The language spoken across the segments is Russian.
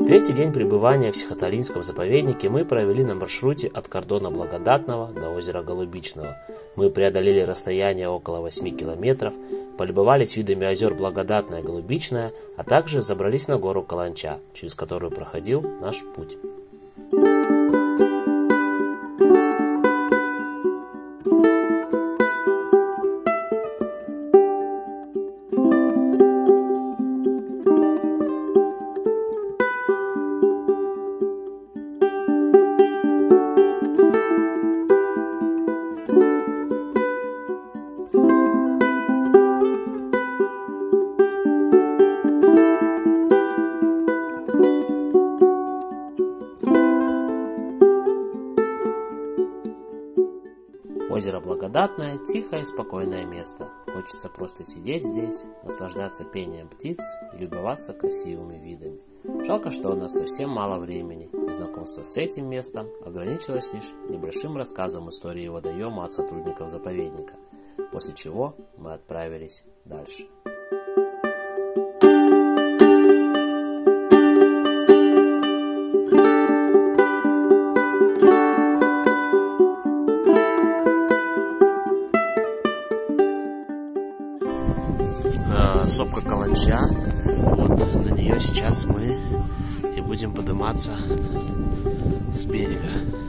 Третий день пребывания в Сихоталинском заповеднике мы провели на маршруте от кордона Благодатного до озера Голубичного. Мы преодолели расстояние около 8 километров, полюбовались видами озер Благодатное и Голубичное, а также забрались на гору Каланча, через которую проходил наш путь. Озеро Благодатное – тихое и спокойное место. Хочется просто сидеть здесь, наслаждаться пением птиц и любоваться красивыми видами. Жалко, что у нас совсем мало времени, и знакомство с этим местом ограничилось лишь небольшим рассказом истории водоема от сотрудников заповедника, после чего мы отправились дальше. Сопка Каланча, вот на нее сейчас мы и будем подниматься с берега.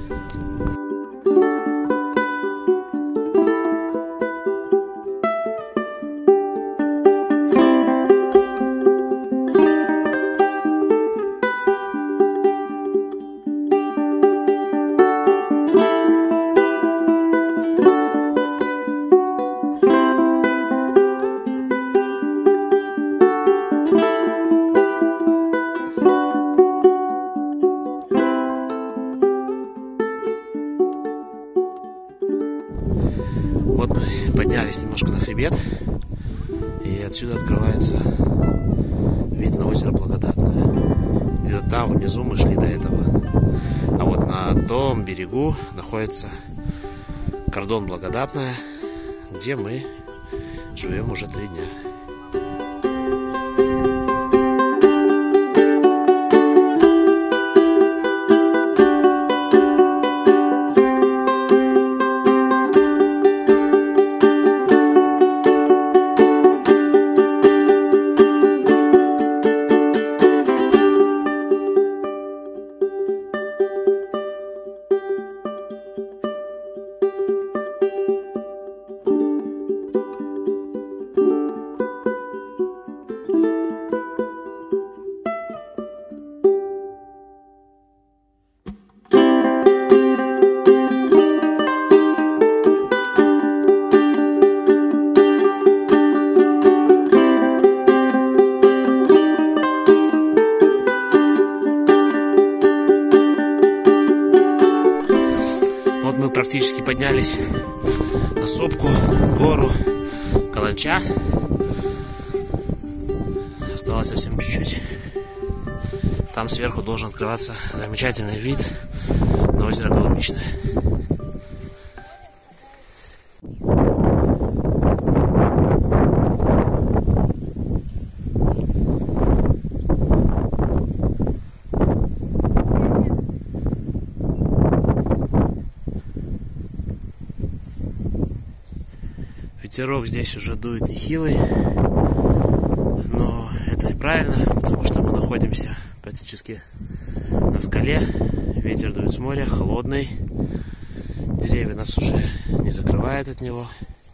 Вот мы поднялись немножко на хребет, и отсюда открывается вид на озеро Благодатное. Где-то там внизу мы шли до этого. А вот на том берегу находится кордон Благодатное, где мы живем уже 3 дня. Мы практически поднялись на сопку, гору Каланча. Осталось совсем чуть-чуть. Там сверху должен открываться замечательный вид на озеро Голубичное. Ветерок здесь уже дует нехилый, но это неправильно, потому что мы находимся практически на скале, ветер дует с моря, холодный, деревья нас уже не закрывают от него.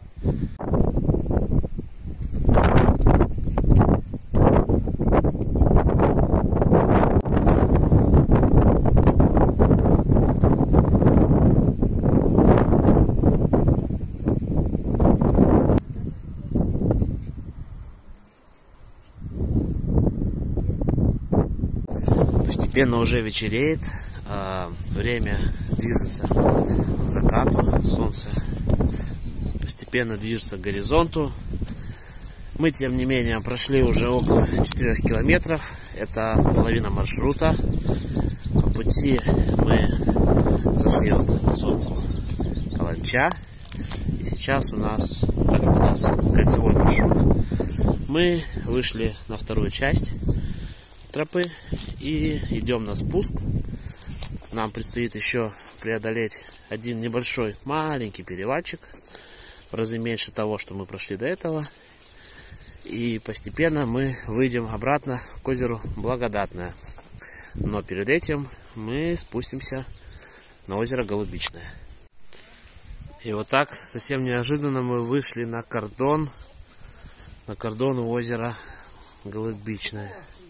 Постепенно уже вечереет, время движется к закату, солнце постепенно движется к горизонту. Мы, тем не менее, прошли уже около 4 километров, это половина маршрута. По пути мы зашли вот на сопку Каланча, и сейчас у нас, так как у нас кольцевой маршрут, мы вышли на вторую часть тропы и идем на спуск. Нам предстоит еще преодолеть один небольшой, маленький перевальчик, в разы меньше того, что мы прошли до этого. И постепенно мы выйдем обратно к озеру Благодатное. Но перед этим мы спустимся на озеро Голубичное. И вот так совсем неожиданно мы вышли на кордон у озера Голубичное.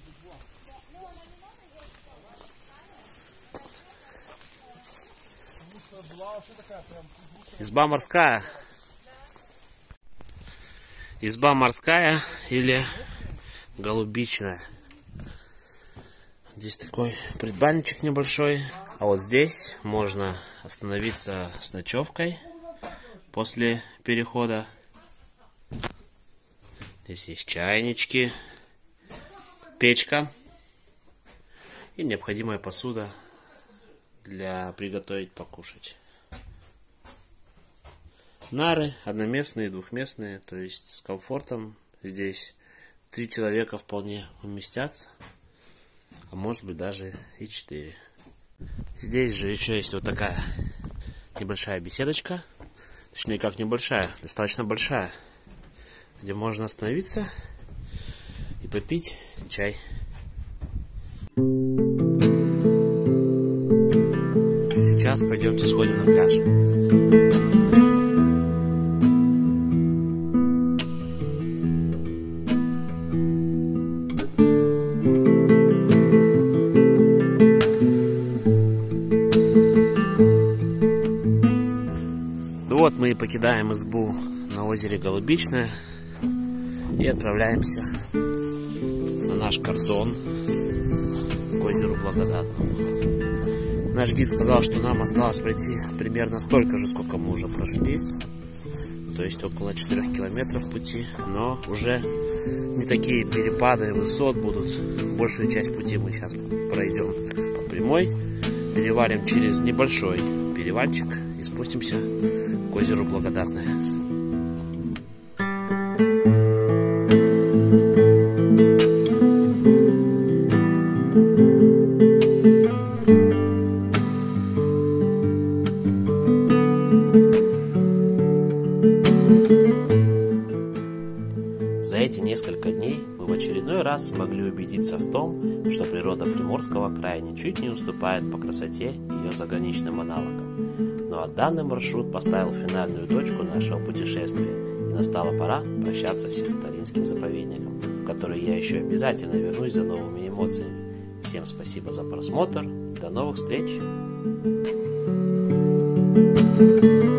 Изба морская. Изба морская или Голубичная. Здесь такой предбанничек небольшой. А вот здесь можно остановиться с ночевкой после перехода. Здесь есть чайнички, печка и необходимая посуда для приготовить покушать. Нары одноместные, двухместные, то есть с комфортом. Здесь 3 человека вполне уместятся, а может быть даже и 4. Здесь же еще есть вот такая небольшая беседочка, точнее как небольшая, достаточно большая, где можно остановиться и попить чай. Сейчас пойдемте сходим на пляж. Вот мы и покидаем избу на озере Голубичное и отправляемся на наш кордон к озеру Благодатному. Наш гид сказал, что нам осталось пройти примерно столько же, сколько мы уже прошли, то есть около 4 километров пути, но уже не такие перепады высот будут. Большую часть пути мы сейчас пройдем по прямой, перевалим через небольшой перевальчик и спустимся к озеру Благодатное. За эти несколько дней мы в очередной раз смогли убедиться в том, что природа Приморского края ничуть не уступает по красоте ее заграничным аналогам. Ну а данный маршрут поставил финальную точку нашего путешествия, и настала пора прощаться с Сихотаринским заповедником, в который я еще обязательно вернусь за новыми эмоциями. Всем спасибо за просмотр и до новых встреч!